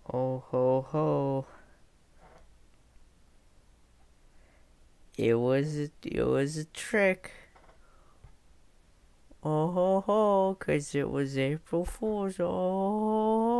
Oh ho ho. It was a trick. Oh ho ho, 'cause it was April Fool's. Oh ho